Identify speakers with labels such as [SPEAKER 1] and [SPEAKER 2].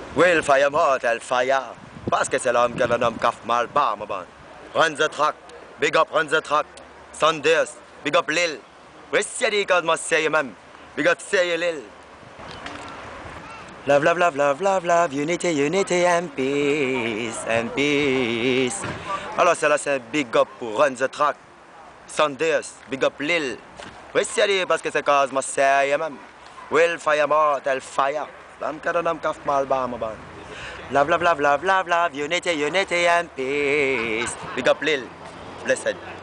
[SPEAKER 1] Will fire mortal fire. Parce que c'est l'homme qui a le nom Kaf mal bar, ma bonne. Run the track. Big up, run the track. Sanders. Big up Lil. Oui, c'est dit quand moi c'est même. Big up c'est Lil. Love, love, love, love, love, love, unity, unity and peace, and peace. Alors c'est là, c'est big up pour Run the Track, Sanders, big up Lil. Oui, c'est dit parce que c'est cause moi c'est même. Will fire mortal fire. L'homme qui a le nom Kaf mal bar, ma bonne. Love, love, love, love, love, love, unity, unity and peace. Big up Lil. Blessed.